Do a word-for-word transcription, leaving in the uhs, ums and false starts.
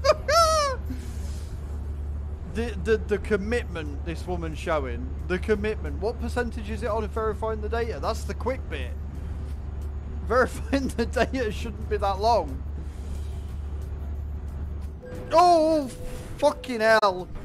the, the the commitment this woman's showing. The commitment. What percentage is it on verifying the data? That's the quick bit. Verifying the data shouldn't be that long. Oh, fucking hell.